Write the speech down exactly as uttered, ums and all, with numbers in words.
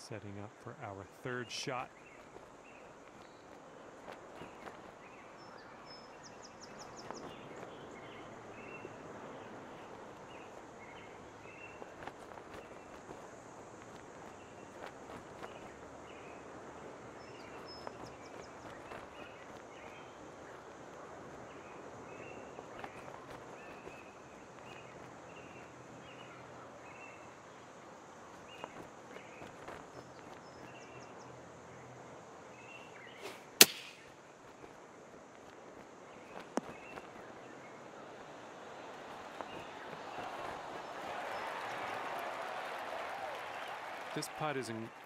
Setting up for our third shot. This putt is in